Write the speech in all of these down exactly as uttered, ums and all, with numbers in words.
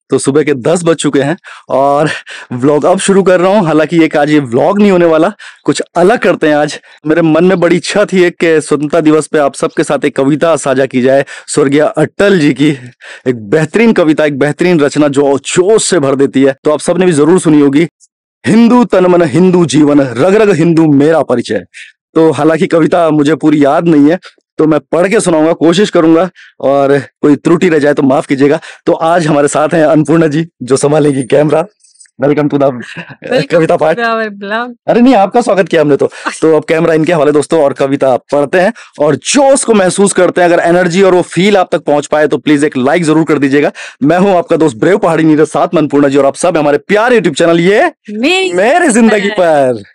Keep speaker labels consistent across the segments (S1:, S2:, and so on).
S1: तो सुबह के दस बज चुके हैं और व्लॉग अब शुरू कर रहा हूँ। हालांकि एक आज ये व्लॉग नहीं होने वाला, कुछ अलग करते हैं आज। मेरे मन में बड़ी इच्छा थी एक कि स्वतंत्रता दिवस पे आप सबके साथ एक कविता साझा की जाए, स्वर्गीय अटल जी की एक बेहतरीन कविता, एक बेहतरीन रचना जो जोश से भर देती है। तो आप सबने भी जरूर सुनी होगी, हिंदू तन मन हिंदू जीवन, रग रग हिंदू मेरा परिचय। तो हालांकि कविता मुझे पूरी याद नहीं है, तो मैं पढ़ के सुनाऊंगा, कोशिश करूंगा, और कोई त्रुटि रह जाए तो माफ कीजिएगा। तो आज हमारे साथ हैं अन्नपूर्णा जी जो संभालेंगी camera. Welcome to the kavita part. अरे नहीं, आपका स्वागत किया हमने तो तो अब कैमरा इनके हवाले दोस्तों, और कविता पढ़ते हैं और जोश को महसूस करते हैं। अगर एनर्जी और वो फील आप तक पहुंच पाए तो प्लीज एक लाइक जरूर कर दीजिएगा। मैं हूं आपका दोस्त ब्रेव पहाड़ी नीरज, साथ में अन्नपूर्णा जी, और आप सब हमारे प्यारे यूट्यूब चैनल ये मेरी जिंदगी पर।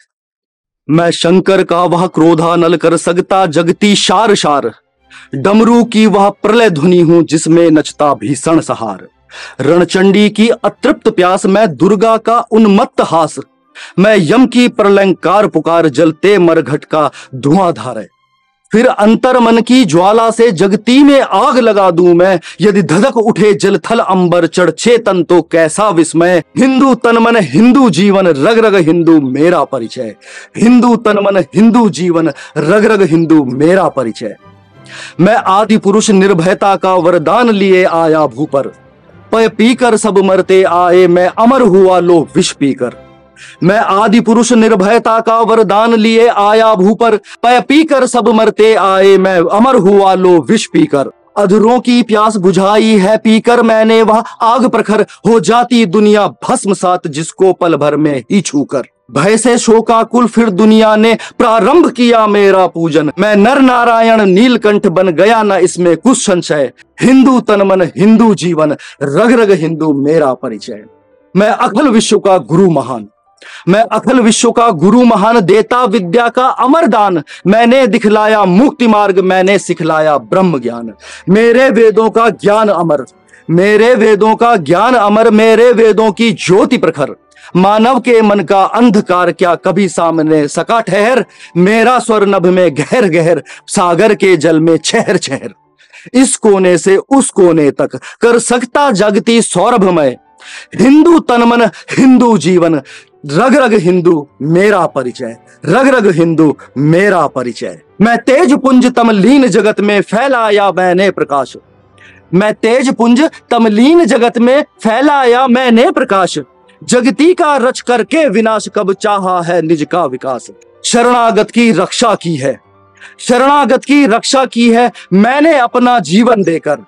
S1: मैं शंकर का वह क्रोधा नल कर सकता जगती शार शार, डमरू की वह प्रलय ध्वनि हूं जिसमें नचता भीषण सहार। रणचंडी की अतृप्त प्यास, मैं दुर्गा का उन्मत्त हास, मैं यम की प्रलंकार पुकार, जलते मरघट का धुआंधार। फिर अंतर मन की ज्वाला से जगती में आग लगा दूं मैं, यदि धधक उठे जल थल अंबर चढ़ चेतन तो कैसा विस्मय। हिंदू तन मन हिंदू जीवन, रग रग हिंदू मेरा परिचय। हिंदू तन मन हिंदू जीवन, रग रग हिंदू मेरा परिचय। मैं आदि पुरुष निर्भयता का वरदान लिए आया भू पर, पय पीकर सब मरते आए, मैं अमर हुआ लो विष पीकर। मैं आदि पुरुष निर्भयता का वरदान लिए आया भू पर, पय पीकर सब मरते आए, मैं अमर हुआ लो विष पीकर। अधरों की प्यास बुझाई है पीकर मैंने वह आग प्रखर, हो जाती दुनिया भस्म सात जिसको पल भर में ही छूकर। भय से शोकाकुल फिर दुनिया ने प्रारंभ किया मेरा पूजन, मैं नर नारायण नीलकंठ बन गया न इसमें कुछ संशय। हिंदू तन मन हिंदू जीवन, रग रग हिंदू मेरा परिचय। मैं अखिल विश्व का गुरु महान, मैं अखिल विश्व का गुरु महान, देता विद्या का अमर दान, मैंने दिखलाया मुक्ति मार्ग, मैंने सिखलाया ब्रह्म ज्ञान। मेरे वेदों का ज्ञान अमर, मेरे वेदों का ज्ञान अमर, मेरे वेदों की ज्योति प्रखर। मानव के मन का अंधकार क्या कभी सामने सका ठहर, मेरा स्वर नभ में गहर गहर, सागर के जल में छहर छहर। इस कोने से उस कोने तक कर सकता जगती सौरभमय, हिंदू तन मन हिंदू जीवन, रग रग हिंदू मेरा परिचय। रग रग हिंदू मेरा परिचय। मैं तेज पुंज तमलीन जगत में फैलाया मैंने प्रकाश, मैं तेज पुंज तमलीन जगत में फैलाया मैंने प्रकाश। जगती का रच करके विनाश कब चाहा है निज का विकास। शरणागत की रक्षा की है, शरणागत की रक्षा की है मैंने अपना जीवन देकर।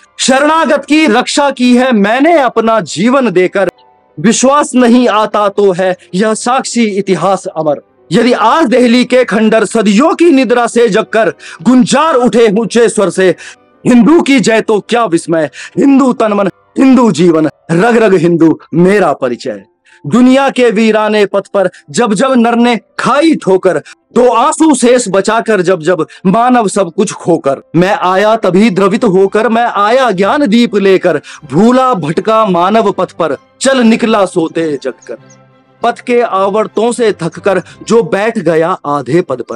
S1: शरणागत की रक्षा की है मैंने अपना जीवन देकर। विश्वास नहीं आता तो है यह साक्षी इतिहास अमर, यदि आज दिल्ली के खंडर सदियों की निद्रा से जगकर गुंजार उठे ऊंचे स्वर से, हिंदू की जय तो क्या विस्मय। हिंदू तन मन हिंदू जीवन, रग रग हिंदू मेरा परिचय। दुनिया के वीराने पथ पर जब जब नर ने खाई ठोकर, दो आंसू शेष बचाकर जब जब मानव सब कुछ खोकर। मैं आया तभी द्रवित होकर, मैं आया ज्ञान दीप लेकर, भूला भटका मानव पथ पर चल निकला सोते जगकर। पथ के आवर्तों से थककर जो बैठ गया आधे पद पर,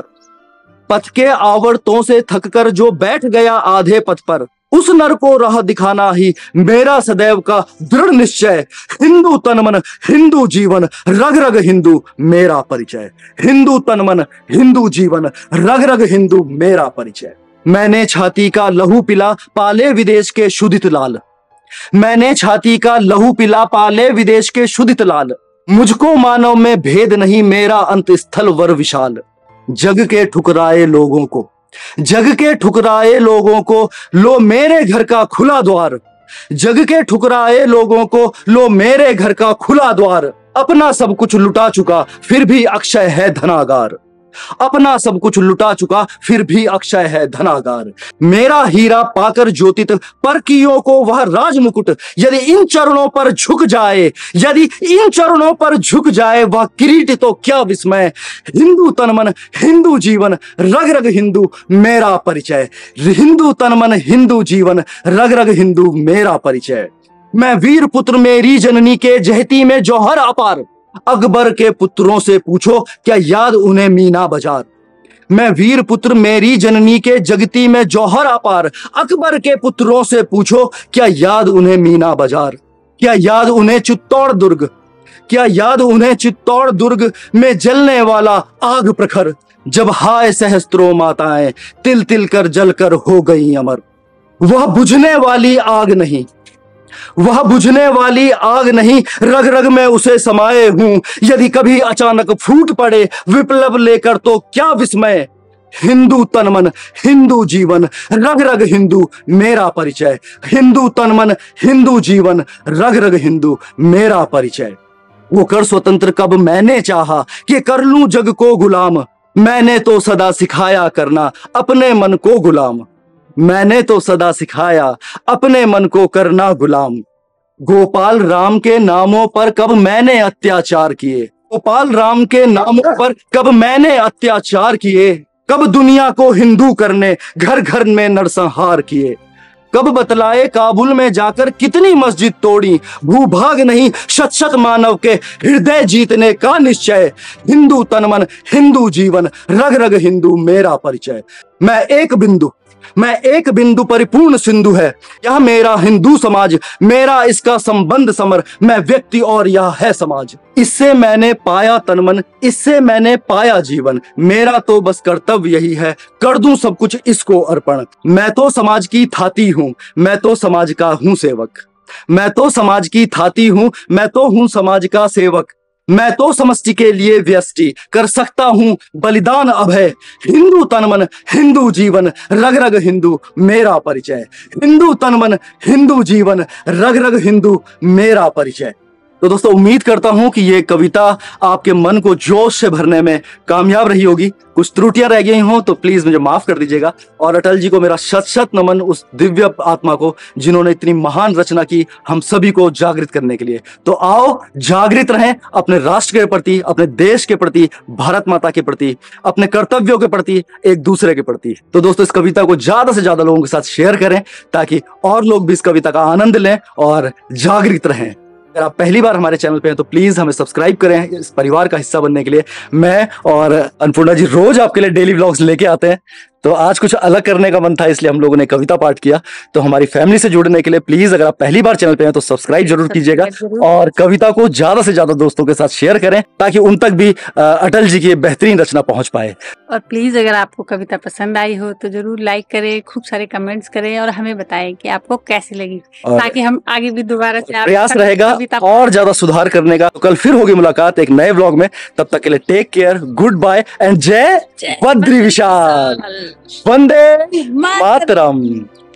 S1: पथ के आवर्तों से थककर जो बैठ गया आधे पद पर, उस नर को राह दिखाना ही मेरा सदैव का दृढ़ निश्चय। हिंदू तन मन हिंदू जीवन, रग रग हिंदू मेरा परिचय। हिंदू तन मन हिंदू जीवन, रग रग हिंदू मेरा परिचय। मैंने छाती का लहू पिला पाले विदेश के शुद्धित लाल, मैंने छाती का लहू पिला पाले विदेश के शुद्धित लाल। मुझको मानव में भेद नहीं, मेरा अंत स्थल वर विशाल। जग के ठुकराए लोगों को, जग के ठुकराए लोगों को लो मेरे घर का खुला द्वार। जग के ठुकराए लोगों को लो मेरे घर का खुला द्वार। अपना सब कुछ लुटा चुका फिर भी अक्षय है धनागार, अपना सब कुछ लुटा चुका फिर भी अक्षय है धनागार। मेरा हीरा पाकर ज्योतित परकियों को वह राज मुकुट, यदि इन चरणों पर झुक जाए, यदि इन चरणों पर झुक जाए वह किरीट तो क्या विस्मय। हिंदू तन मन हिंदू जीवन, रग रग हिंदू मेरा परिचय। हिंदू तन मन हिंदू जीवन, रग रग हिंदू मेरा परिचय। मैं वीर पुत्र मेरी जननी के जहती में जौहर अपार, अकबर के पुत्रों से पूछो क्या याद उन्हें मीना बाजार। मैं वीर पुत्र मेरी जननी के जगती में जौहर अपार, अकबर के पुत्रों से पूछो क्या याद उन्हें मीना बाजार। क्या याद उन्हें चित्तौड़ दुर्ग, क्या याद उन्हें चित्तौड़ दुर्ग में जलने वाला आग प्रखर, जब हाय सहस्त्रों माताएं तिल तिल कर जलकर हो गई अमर। वह बुझने वाली आग नहीं, वह बुझने वाली आग नहीं, रग रग में उसे समाये हूं। यदि कभी अचानक फूट पड़े विप्लव लेकर तो क्या विस्मय। हिंदू तन मन हिंदू जीवन, रग रग हिंदू मेरा परिचय। हिंदू तन मन हिंदू जीवन, रग रग हिंदू मेरा परिचय। वो कर स्वतंत्र कब मैंने चाहा कि कर लूं जग को गुलाम। मैंने तो सदा सिखाया करना अपने मन को गुलाम। मैंने तो सदा सिखाया अपने मन को करना गुलाम। गोपाल राम के नामों पर कब मैंने अत्याचार किए। गोपाल राम के नामों पर कब मैंने अत्याचार किए। कब दुनिया को हिंदू करने घर घर में नरसंहार किए। कब बतलाए काबुल में जाकर कितनी मस्जिद तोड़ी। भूभाग नहीं शत शत मानव के हृदय जीतने का निश्चय। हिंदू तन मन हिंदू जीवन, रग रग हिंदू मेरा परिचय। मैं एक बिंदु मैं एक बिंदु परिपूर्ण सिंधु है यह मेरा हिंदू समाज। मेरा इसका संबंध समर, मैं व्यक्ति और यह है समाज। इससे मैंने पाया तन मन, इससे मैंने पाया जीवन। मेरा तो बस कर्तव्य यही है, कर दूं सब कुछ इसको अर्पण। मैं तो समाज की थाती हूं, मैं तो समाज का हूं सेवक। मैं तो समाज की थाती हूं, मैं तो हूं समाज का सेवक। मैं तो समष्टि के लिए व्यष्टि कर सकता हूं बलिदान अभय। हिंदू तन मन हिंदू जीवन, रग रग हिंदू मेरा परिचय। हिंदू तन मन हिंदू जीवन, रग रग हिंदू मेरा परिचय। तो दोस्तों उम्मीद करता हूं कि ये कविता आपके मन को जोश से भरने में कामयाब रही होगी। कुछ त्रुटियां रह गई हों तो प्लीज मुझे माफ कर दीजिएगा। और अटल जी को मेरा शत शत नमन, उस दिव्य आत्मा को जिन्होंने इतनी महान रचना की हम सभी को जागृत करने के लिए। तो आओ जागृत रहें अपने राष्ट्र के प्रति, अपने देश के प्रति, भारत माता के प्रति, अपने कर्तव्यों के प्रति, एक दूसरे के प्रति। तो दोस्तों इस कविता को ज्यादा से ज्यादा लोगों के साथ शेयर करें ताकि और लोग भी इस कविता का आनंद लें और जागृत रहें। अगर आप पहली बार हमारे चैनल पे हैं तो प्लीज हमें सब्सक्राइब करें इस परिवार का हिस्सा बनने के लिए। मैं और अन्नपूर्णा जी रोज आपके लिए डेली व्लॉग्स लेके आते हैं, तो आज कुछ अलग करने का मन था इसलिए हम लोगों ने कविता पाठ किया। तो हमारी फैमिली से जुड़ने के लिए प्लीज अगर आप पहली बार चैनल पे हैं तो सब्सक्राइब जरूर कीजिएगा और कविता को ज्यादा से ज्यादा दोस्तों के साथ शेयर करें ताकि उन तक भी अटल जी की बेहतरीन रचना पहुंच पाए।
S2: और प्लीज अगर आपको कविता पसंद आई हो तो जरूर लाइक करें, खूब सारे कमेंट्स करें और हमें बताएं कि आपको कैसी लगी, ताकि हम आगे भी दोबारा से
S1: प्रयास रहेगा और ज्यादा सुधार करने का। तो कल फिर होगी मुलाकात एक नए व्लॉग में, तब तक के लिए take care, goodbye and जय बद्री विशाल, वंदे मातरम।